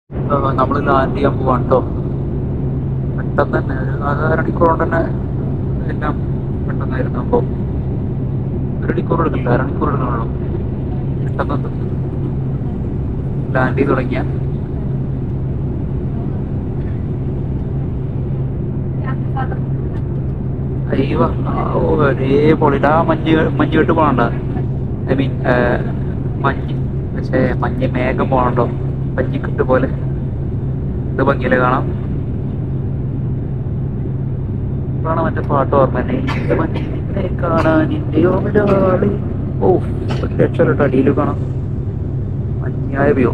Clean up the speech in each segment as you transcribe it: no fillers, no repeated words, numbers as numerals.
നമ്മൾ ലാൻഡ് ചെയ്യാൻ പോവാണ് കേട്ടോ. പെട്ടെന്ന് തന്നെ ഒരു 1/2 മണിക്കൂർ കൊണ്ട് തന്നെ എല്ലാം പെട്ടെന്നായിരുന്നു. അപ്പോൾ 1 മണിക്കൂർ എടുക്കില്ല, 1/2 മണിക്കൂർ എടുക്കണുള്ളൂ. പെട്ടെന്ന് ലാൻഡ് ചെയ്ത് തുടങ്ങിയ അയ്യോ ഒരേ പൊളിയുടെ ആ മഞ്ഞ് കെട്ട് പോകണ്ട. ഐ മീൻ മഞ്ഞ്, പക്ഷേ മഞ്ഞ് മേഘം പോകണ്ടോ, മഞ്ഞിക്കെട്ട് പോലെ. ഇത് ഭംഗിയില് കാണാം. ഇപ്പോഴാണ് മറ്റേ പാട്ട് ഓർമ്മ തന്നെ, മഞ്ഞിനെ കാണാൻ ഒരാള്. ഓ, 1 ലക്ഷം അടിയിൽ കാണാം മഞ്ഞായ വ്യൂ.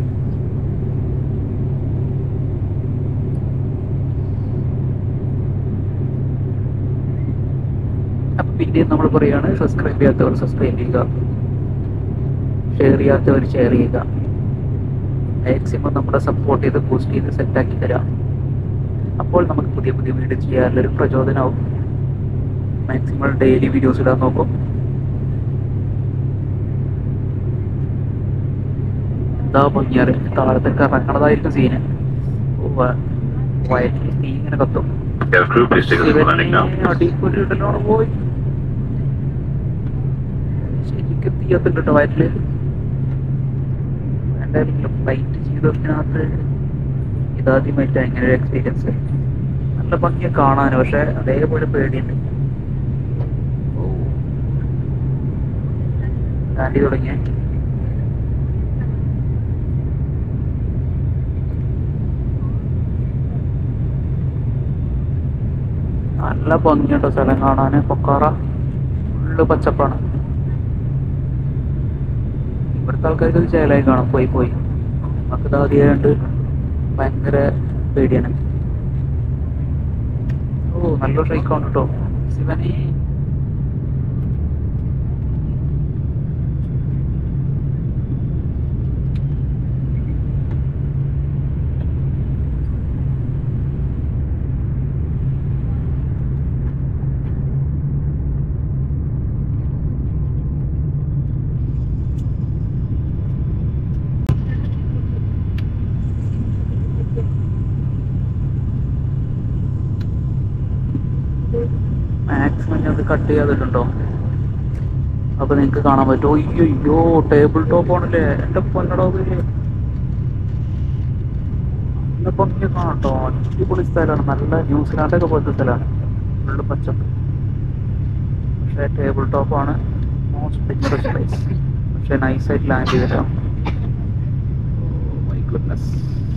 അപ്പൊ പിന്നെയും നമ്മൾ പറയുകയാണ്, സബ്സ്ക്രൈബ് ചെയ്യാത്തവർ സബ്സ്ക്രൈബ് ചെയ്യുക, ഷെയർ ചെയ്യാത്തവർ ഷെയർ ചെയ്യുക. മാക്സിമം നമ്മളെ സപ്പോർട്ട് ചെയ്ത് ബൂസ്റ്റ് ചെയ്ത് സെറ്റാക്കി തരാം. അപ്പോൾ നമുക്ക് പുതിയ പുതിയ വീഡിയോ ചെയ്യാനുള്ളൊരു പ്രചോദനമാവും. മാക്സിമം ഡെയിലി വീഡിയോസ് ഇടാൻ നോക്കും. എന്താ ഭംഗിയാറ്, താഴത്തൊക്കെ ഇറങ്ങണതായിരിക്കും സീന്. വയറ്റിൽ തീ ഇങ്ങനെ കത്തും. അടിപൊളിയിടലാണ് പോയി. ശരിക്കും തീ കത്തുണ്ട് കേട്ടോ വയറ്റില്. എന്തായാലും ഫ്ലൈറ്റ് ചെയ്തതിനകത്ത് ഇതാദ്യമായിട്ട് അങ്ങനെ ഒരു എക്സ്പീരിയൻസ്. നല്ല ഭംഗിയെ കാണാൻ, പക്ഷെ അതേപോലെ പേടിയുണ്ട്. ലാൻഡ് തുടങ്ങിയ നല്ല ഭംഗിയുണ്ടോ സ്ഥലം കാണാന്. പൊക്കാറ ഫുള്ള് പച്ചപ്പാണ്. ഇവിടുത്തെ ആൾക്കാർക്ക് ഇത് ചേലായി കാണും. പോയി നമുക്ക് ഇതാദ്യമായിട്ട് ഭയങ്കര പേടിയാണ്. ഓ, നല്ലൊരു ഷെയ്ക്കാണ് കേട്ടോ ശിവനെ. മാക്സിമം ഞാൻ അത് കട്ട് ചെയ്യാതിട്ടുണ്ടോ, അപ്പൊ നിങ്ങക്ക് കാണാൻ പറ്റുമോ. അയ്യോ, ടേബിൾ ടോപ്പ് ആണല്ലേ എന്റെ പൊന്നടോ. നല്ല ഭംഗി കാണട്ടോ. അടിപൊളി സ്ഥലമാണ്. നല്ല ന്യൂസിലാൻഡൊക്കെ പോലത്തെ സ്ഥലമാണ്. ഫുള്ള് പച്ചപ്പ്. പക്ഷേ ടേബിൾ ടോപ്പാണ് മോസ്റ്റ് ഡേഞ്ചറസ് പ്ലേസ്. പക്ഷെ നൈസായിട്ട് ലാൻഡ് ചെയ്തിട്ടാണ്. My goodness.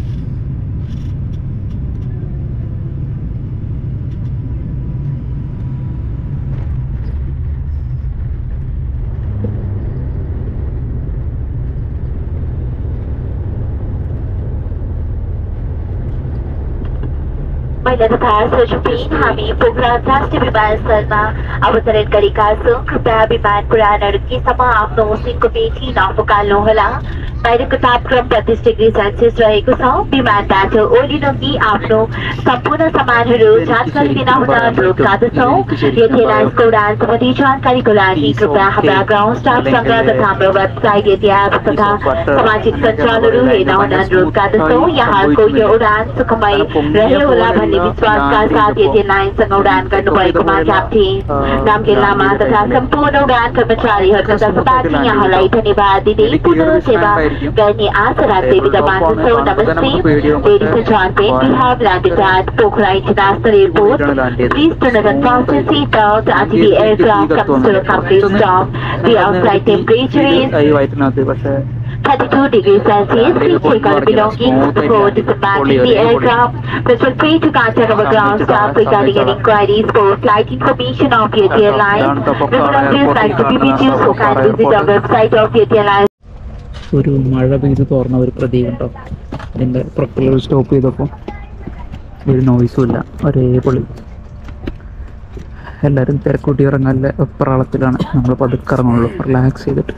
महिला सचिव हामी पोखरा राष्ट्रिय विमानस्थलमा अवतरण गरेका छौँ। कृपया विमान उडान अड्केसम्म आफ्नो सिटको पेटी नफुकाल्नुहोला। बाहिरको तापक्रम 35 डिग्री सेल्सियस रहेको छ। विमानबाट ओर्लिनुअघि आफ्नो सम्पूर्ण सामानहरू जाँच गरिदिन हुन अनुरोध गर्दछौँ। यति एयरलाइन्सको उडान सम्बन्धी जानकारीको लागि कृपया हाम्रा ग्राउन्ड स्टाफ सङ्ग्रह तथा हाम्रो वेबसाइट इतिहास तथा सामाजिक सञ्जालहरू हेर्न हुन अनुरोध गर्दछौँ। यहाँको यो उडान सुखमय रह्यो होला भन्ने विश्वासका साथ यति एयरलाइन्ससँग उडान गर्नुभएकोमा क्याप्टेन नामगेल लामा तथा सम्पूर्ण उडान कर्मचारीहरूको तर्फबाट यहाँलाई धन्यवाद दिँदै पुनः सेवा गर्ने आशा राख्दै बिदा माग्दछौँ। नमस्ते। Ladies and gentlemen, we have landed at Pokhara International Airport. Please do not unfasten seatbelt until the aircraft comes to a complete stop. The outside temperature is 32 degrees Celsius. Please check all belongings before disembarking the aircraft. Please feel free to contact our ground staff regarding any inquiries for flight information of Yeti Airlines. We would always like to be with you, so can visit our website of Yeti Airlines. ഒരു മഴ പെയ്ത് തോർന്ന ഒരു പ്രതീകം ഉണ്ടോ. അതിൻ്റെ പ്രക്രിയ stop ചെയ്തപ്പോൾ ഒരു നോയ്സും ഇല്ല. ഒരേ പൊളി. എല്ലാവരും തിരക്കൂട്ടി ഇറങ്ങാനുള്ള വെപ്രാളത്തിലാണ്. നമ്മൾ പതുക്കെ ഇറങ്ങുള്ളൂ റിലാക്സ് ചെയ്തിട്ട്.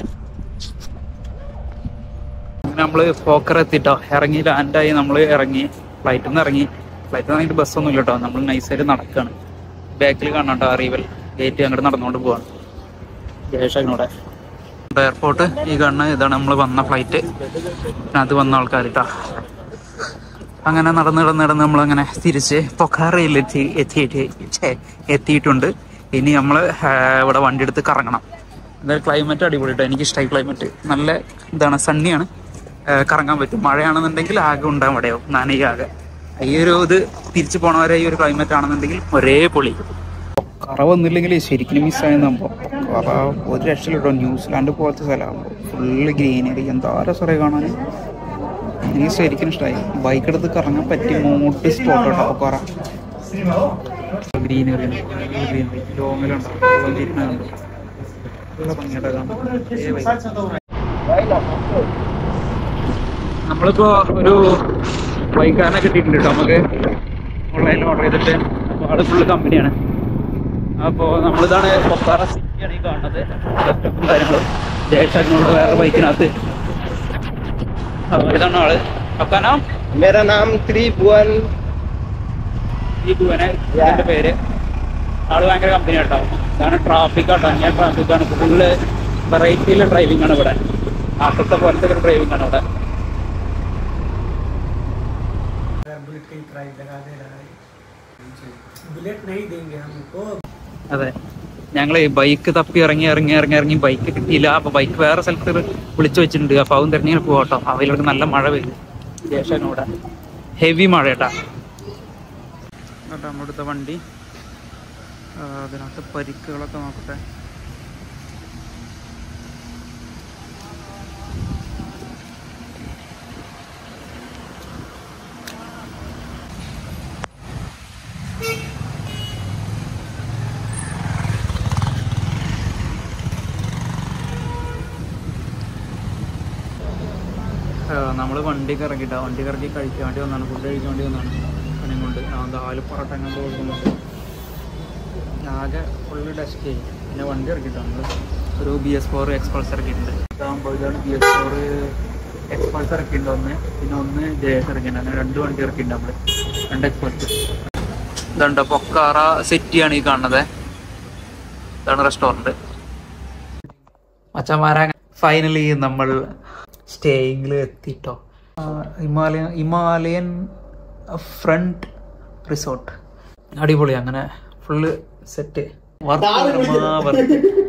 നമ്മൾ പോക്കർ എത്തിട്ടോ, ഇറങ്ങി ലാൻഡായി. നമ്മൾ ഇറങ്ങി, ഫ്ലൈറ്റിൽ നിന്ന് ഇറങ്ങി. ഫ്ലൈറ്റിൽ നിന്ന് ഇറങ്ങിയിട്ട് ബസ്സൊന്നും ഇല്ല കേട്ടോ. നമ്മൾ നൈസായിട്ട് നടക്കുകയാണ്. ബാക്കിൽ കാണാം കേട്ടോ അറൈവൽ ഗേറ്റ്. അങ്ങോട്ട് നടന്നുകൊണ്ട് പോവാണ്. ജയശാഖനോടെ എയർപോർട്ട് ഈ കാണുന്ന ഇതാണ് നമ്മൾ വന്ന ഫ്ലൈറ്റ്. അത് വന്ന ആൾക്കാർ കേട്ടോ. അങ്ങനെ നടന്ന് നമ്മളങ്ങനെ തിരിച്ച് പൊക്കാറയിൽ എത്തിയിട്ടുണ്ട്. ഇനി നമ്മൾ ഇവിടെ വണ്ടി എടുത്ത് കറങ്ങണം. എന്തായാലും ക്ലൈമറ്റ് അടിപൊളിട്ടോ, എനിക്കിഷ്ടമായി ക്ലൈമറ്റ്. നല്ല ഇതാണ്, സണ്ണിയാണ്, കറങ്ങാൻ പറ്റും. മഴയാണെന്നുണ്ടെങ്കിൽ ആകെ ഉണ്ടാകും ഇവിടെയോ നനയാകെ. ഈ ഒരു ഇത് തിരിച്ചു പോണവരെ ഈ ഒരു ക്ലൈമറ്റ് ആണെന്നുണ്ടെങ്കിൽ ഒരേ പൊളി. കറ വന്നില്ലെങ്കിൽ ശരിക്കും മിസ്സായ സംഭവം. കറ ഒരു രക്ഷയിലിട്ടോ. ന്യൂസിലാൻഡ് പോലത്തെ സ്ഥലമാകുമ്പോൾ ഫുള്ള് ഗ്രീനറി, എന്താ രസമായി കാണാൻ. എനിക്ക് ശരിക്കും ഇഷ്ടമായി. ബൈക്ക് എടുത്ത് കറങ്ങാൻ പറ്റിയ മോട്ട് സ്പോട്ട് കേട്ടോ പൊക്കാറ. ഗ്രീനറി ലോങ്ങിലുണ്ടാവും. നമ്മളിപ്പോ ഒരു ബൈക്കാരനെ കിട്ടിയിട്ടുണ്ട് കേട്ടോ നമുക്ക്. ഓൺലൈനിൽ ഓർഡർ ചെയ്തിട്ട് ആള് ഫുള്ള് കമ്പനിയാണ്. അപ്പോൾ നമ്മളിതാണ് പൊക്കാറ സിറ്റിയാണ് ഈ കാണുന്നത്. ലാപ്ടോപ്പും കാര്യങ്ങളും ജയശാഖിനോട് വേറെ ബൈക്കിനകത്ത്. ഇതാണ് ആള്. അക്കാനോ मेरा नाम त्रिभुवन ഇതിന്റെ പേര്. ആള് ഭയങ്കര കമ്പനി കേട്ടോ. ഇതാണ് ട്രാഫിക് കേട്ടോ. ഞാൻ ട്രാഫിക്കാണ്. ഫുള്ള് വെറൈറ്റിയിലെ ഡ്രൈവിംഗ് ആണ് ഇവിടെ. ആട്ടത്തെ പോലത്തെ ഒരു ഡ്രൈവിംഗ് ആണ് ഇവിടെ. അതെ, ഞങ്ങള് ബൈക്ക് തപ്പി ഇറങ്ങി ബൈക്ക് കിട്ടിയില്ല. അപ്പൊ ബൈക്ക് വേറെ സ്ഥലത്ത് വിളിച്ചു വെച്ചിട്ടുണ്ട്. അപ്പൊ അവൻ തിരഞ്ഞു പോകട്ടോ. അവയിലൊക്കെ നല്ല മഴ പെയ്തു. ശേഷനൂടെ ഹെവി മഴ കേട്ടാ. നമ്മടുത്ത വണ്ടി അതിനകത്ത് പരിക്കുകളൊക്കെ നോക്കട്ടെ. നമ്മൾ വണ്ടിക്ക് ഇറങ്ങിയിട്ടാണ്. വണ്ടി ഇറങ്ങി കഴിക്കാൻ വേണ്ടി വന്നാണ്, ഫുഡ് കഴിക്കാൻ വേണ്ടി വന്നാണ്. പണിയും കൊണ്ട് ദാല് പൊറോട്ട അങ്ങനെ കൊടുക്കുന്നുണ്ട്. ആകെ ഫുള്ള് ഡസ്റ്റ് ചെയ്യും. പിന്നെ വണ്ടി ഇറക്കിയിട്ടാണ് നമ്മൾ ഒരു BS4 എക്സ്പൾസ് ഇറക്കിയിട്ടുണ്ട്. ഇതാകുമ്പോൾ ഇതാണ് BS4 എക്സ്പൾസ് ഇറക്കിയിട്ടുണ്ട് ഒന്ന്. പിന്നെ ഒന്ന് JS ഇറക്കിയിട്ടുണ്ട്. അങ്ങനെ 2 വണ്ടി ഇറക്കിയിട്ടുണ്ട് നമ്മൾ, 2 എക്സ്പൾസ്. ഇതുണ്ട് പൊക്കാറ സിറ്റിയാണ് ഈ കാണുന്നത്. ഇതാണ് റെസ്റ്റോറൻറ്റ്. മച്ചന്മാരെ ഫൈനലി നമ്മൾ സ്റ്റേയിങ്ങിൽ എത്തിട്ടോ. Himalayan front resort. അടിപൊളി. അങ്ങനെ ഫുള്ള് സെറ്റ്. വർക്ക്